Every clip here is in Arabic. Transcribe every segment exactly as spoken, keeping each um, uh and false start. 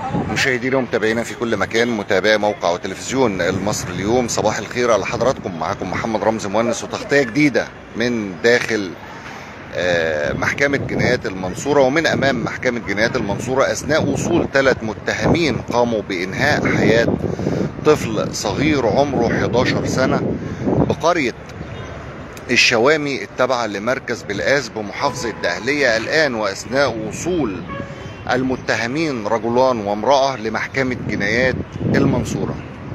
مشاهدينا ومتابعينا في كل مكان، متابعي موقع وتلفزيون المصري اليوم، صباح الخير على حضراتكم. معاكم محمد رمزي مؤنس وتغطية جديدة من داخل محكمة جنايات المنصورة ومن أمام محكمة جنايات المنصورة أثناء وصول ثلاث متهمين قاموا بإنهاء حياة طفل صغير عمره حداشر سنة بقرية الشوامي التابعة لمركز بلقاس بمحافظة الدقهلية الآن، وأثناء وصول المتهمين رجلان وامرأة لمحكمة جنايات المنصورة.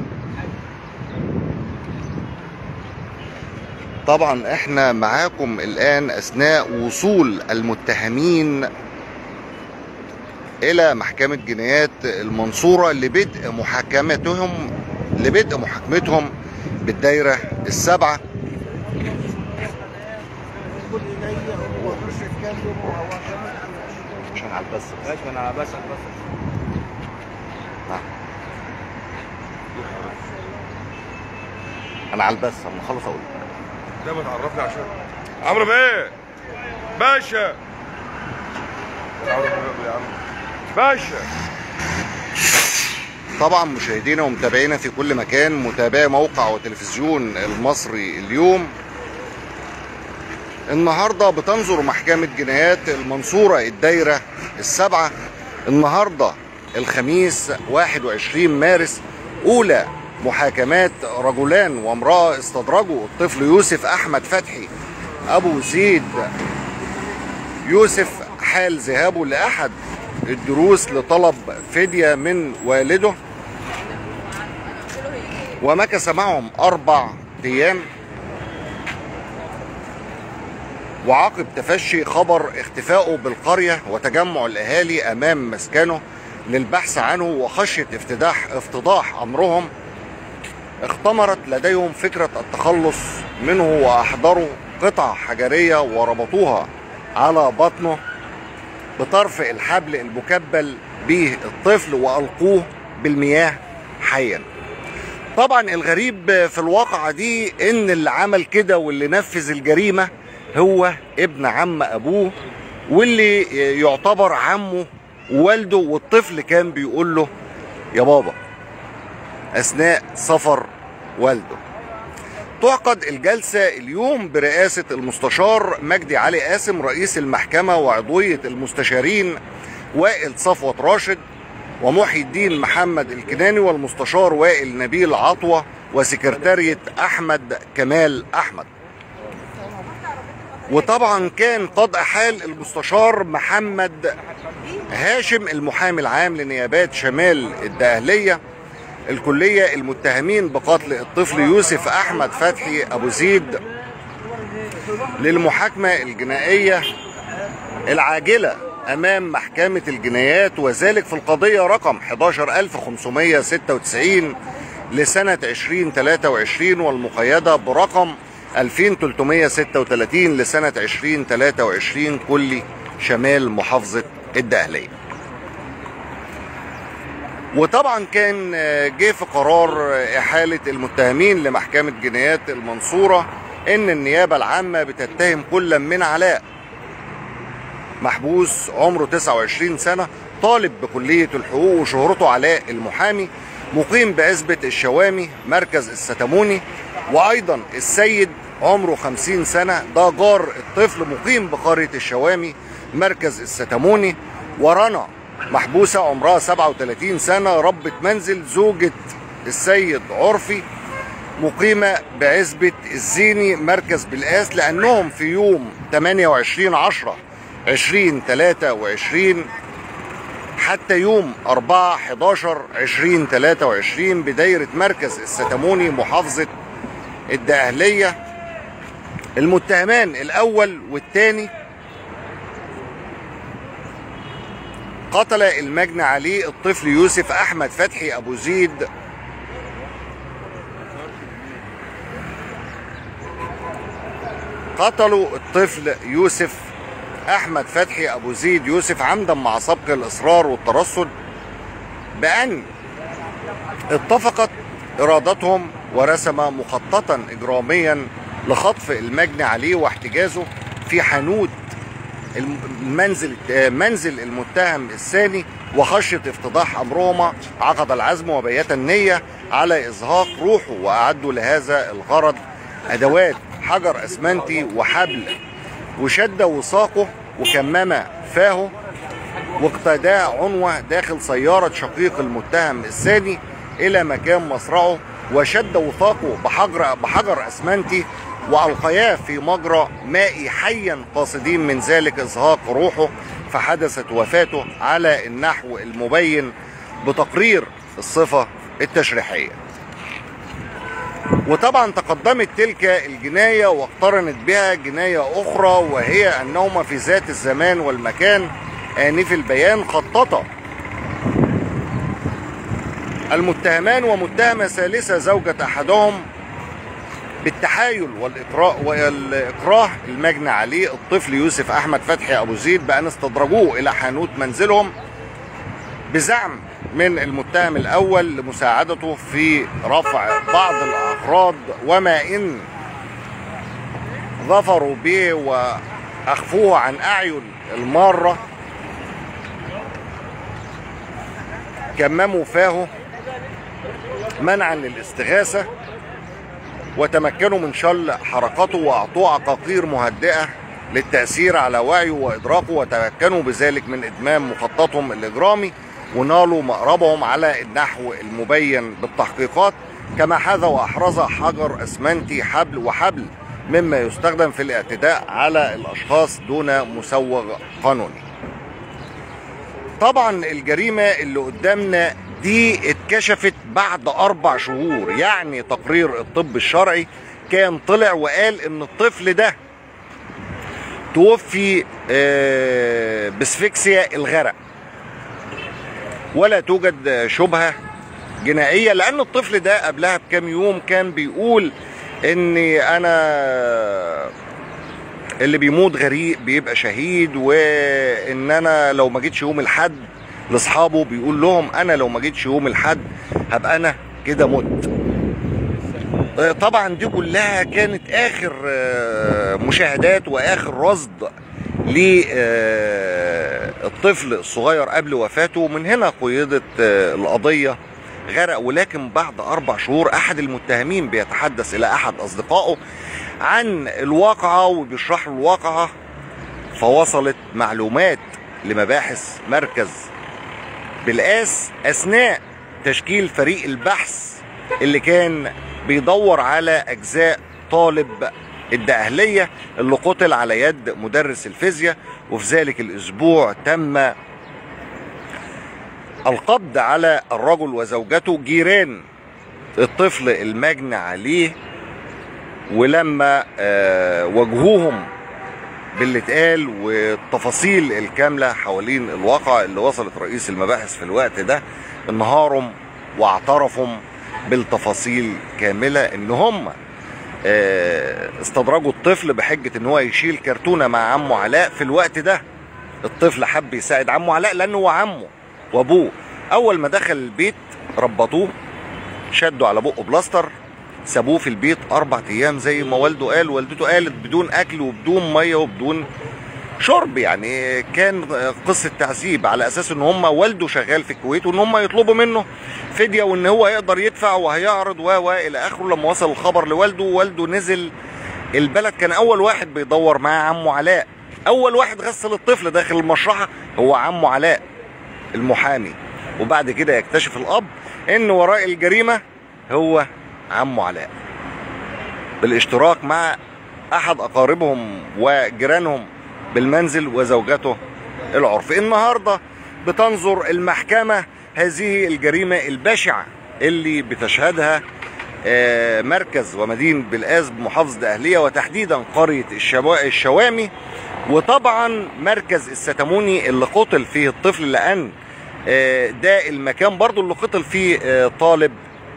طبعا احنا معاكم الآن أثناء وصول المتهمين إلى محكمة جنايات المنصورة لبدء محاكمتهم لبدء محاكمتهم بالدائرة السابعة. عشان على البث ماشي انا بس بس انا على البث لما اخلص اقول ده ما تعرفني عشان عمرو بيه باشا باشا. طبعا مشاهدينا ومتابعينا في كل مكان، متابعي موقع وتلفزيون المصري اليوم، النهارده بتنظر محكمة جنايات المنصورة الدايرة السابعة النهارده الخميس واحد وعشرين مارس أولى محاكمات رجلان وامرأة استدرجوا الطفل يوسف أحمد فتحي أبو زيد يوسف حال ذهابه لأحد الدروس لطلب فدية من والده، ومكث معهم أربع أيام. وعقب تفشي خبر اختفائه بالقرية وتجمع الأهالي أمام مسكنه للبحث عنه وخشية افتضاح افتضاح أمرهم، اختمرت لديهم فكرة التخلص منه وأحضروا قطع حجرية وربطوها على بطنه بطرف الحبل المكبل به الطفل وألقوه بالمياه حيا. طبعا الغريب في الواقعة دي إن اللي عمل كده واللي نفذ الجريمة هو ابن عم أبوه، واللي يعتبر عمه ووالده، والطفل كان بيقول له يا بابا أثناء سفر والده. تعقد الجلسة اليوم برئاسة المستشار مجدي علي قاسم رئيس المحكمة وعضوية المستشارين وائل صفوت راشد ومحي الدين محمد الكناني والمستشار وائل نبيل عطوة وسكرتارية أحمد كمال أحمد. وطبعا كان قد أحال المستشار محمد هاشم المحامي العام لنيابات شمال الدقهلية الكلية المتهمين بقتل الطفل يوسف أحمد فتحي أبو زيد للمحاكمة الجنائية العاجلة أمام محكمة الجنايات، وذلك في القضية رقم حداشر ألف وخمسمائة وستة وتسعين لسنة ألفين وثلاثة وعشرين والمقيدة برقم ألفين وثلاثمائة وستة وثلاثين لسنة ألفين وثلاثة وعشرين كلي شمال محافظة الدقهلية. وطبعا كان جه في قرار إحالة المتهمين لمحكمة جنايات المنصورة إن النيابة العامة بتتهم كل من علاء محبوس عمره تسعة وعشرين سنة طالب بكلية الحقوق وشهرته علاء المحامي مقيم بعزبة الشوامي مركز الستموني، وأيضا السيد عمره خمسين سنة ده جار الطفل مقيم بقرية الشوامي مركز الستموني، ورنا محبوسة عمرها سبعة وثلاثين سنة ربة منزل زوجة السيد عرفي مقيمة بعزبة الزيني مركز بلقاس، لأنهم في يوم ثمانية وعشرين عشرة ألفين وثلاثة وعشرين حتى يوم أربعة حداشر ألفين وثلاثة وعشرين بدايرة مركز الستموني محافظة الدقهلية المتهمان الأول والثاني قتل المجني عليه الطفل يوسف أحمد فتحي أبو زيد قتلوا الطفل يوسف أحمد فتحي أبو زيد يوسف عمدا مع سبق الإصرار والترصد، بأن اتفقت إرادتهم ورسم مخططا إجراميا لخطف المجني عليه واحتجازه في حانوت المنزل منزل المتهم الثاني وخشية افتضاح أمرهما عقد العزم وبيت النية على إزهاق روحه، وأعدوا لهذا الغرض أدوات حجر أسمنتي وحبل، وشد وثاقه وكمم فاه، واقتدى عنوة داخل سيارة شقيق المتهم الثاني إلى مكان مصرعه، وشد وثاقه بحجر, بحجر أسمنتي، وألقياه في مجرى مائي حيا قاصدين من ذلك إزهاق روحه، فحدثت وفاته على النحو المبين بتقرير الصفة التشريحية. وطبعا تقدمت تلك الجناية واقترنت بها جناية أخرى، وهي أنهما في ذات الزمان والمكان آنف البيان خططا المتهمان ومتهمة ثالثة زوجة أحدهم بالتحايل والإكراه, والإكراه المجني عليه الطفل يوسف أحمد فتحي أبو زيد بأن استدرجوه إلى حانوت منزلهم بزعم من المتهم الأول لمساعدته في رفع بعض الأغراض، وما إن ظفروا به وأخفوه عن أعين المارة كمموا فاه منعا للاستغاثة، وتمكنوا من شل حركته وأعطوه عقاقير مهدئة للتأثير على وعيه وإدراكه، وتمكنوا بذلك من إتمام مخططهم الإجرامي، ونالوا مأربهم على النحو المبين بالتحقيقات، كما حاذى وأحرز حجر أسمنتي حبل وحبل مما يستخدم في الاعتداء على الأشخاص دون مسوغ قانوني. طبعا الجريمة اللي قدامنا دي اتكشفت بعد أربع شهور، يعني تقرير الطب الشرعي كان طلع وقال إن الطفل ده توفي باسفكسيا الغرق، ولا توجد شبهة جنائية، لأن الطفل ده قبلها بكام يوم كان بيقول إني أنا اللي بيموت غريق بيبقى شهيد، وإن أنا لو ما جيتش يوم الحد لاصحابه بيقول لهم أنا لو ما جيتش يوم الحد هبقى أنا كده مت. طبعا دي كلها كانت آخر مشاهدات وآخر رصد للطفل الصغير قبل وفاته. من هنا قيدت القضية غرق، ولكن بعد أربع شهور أحد المتهمين بيتحدث إلى أحد أصدقائه عن الواقعة وبيشرح له الواقعة، فوصلت معلومات لمباحث مركز بالقاس أثناء تشكيل فريق البحث اللي كان بيدور على أجزاء طالب الدقهلية اللي قتل على يد مدرس الفيزياء. وفي ذلك الأسبوع تم القبض على الرجل وزوجته جيران الطفل المجني عليه، ولما واجهوهم باللي اتقال والتفاصيل الكاملة حوالين الواقع اللي وصلت رئيس المباحث في الوقت ده، انهارهم واعترفهم بالتفاصيل كاملة ان هم استدرجوا الطفل بحجة ان هو يشيل كرتونة مع عمه علاء. في الوقت ده الطفل حب يساعد عمه علاء لانه هو عمه وابوه. اول ما دخل البيت ربطوه، شدوا على بقه بلاستر، سابوه في البيت اربع ايام زي ما والده قال. والدته قالت بدون اكل وبدون ميه وبدون شرب، يعني كان قصه تعذيب، على اساس ان هم والده شغال في الكويت وان هم يطلبوا منه فديه وان هو يقدر يدفع وهيعرض و الى اخره. لما وصل الخبر لوالده، والده نزل البلد، كان اول واحد بيدور معاه عمه علاء، اول واحد غسل الطفل داخل المشرحه هو عمه علاء المحامي. وبعد كده يكتشف الاب ان وراء الجريمه هو عمه علاء بالاشتراك مع احد اقاربهم وجيرانهم بالمنزل وزوجته العرف. النهارده بتنظر المحكمه هذه الجريمه البشعه اللي بتشهدها مركز ومدينه بالقاس بمحافظه دقهليه، وتحديدا قريه الشوامي، وطبعا مركز الستموني اللي قتل فيه الطفل، لان ده المكان برضو اللي قتل فيه طالب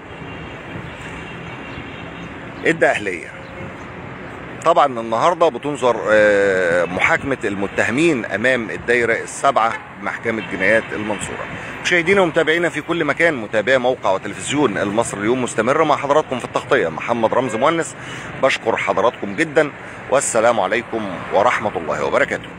الدقهلية. طبعا النهارده بتنظر محاكمة المتهمين امام الدايرة السابعة بمحكمة جنايات المنصورة. مشاهدينا ومتابعينا في كل مكان، متابعي موقع وتلفزيون المصري اليوم مستمرة مع حضراتكم في التغطية. محمد رمزي مؤنس، بشكر حضراتكم جدا، والسلام عليكم ورحمة الله وبركاته.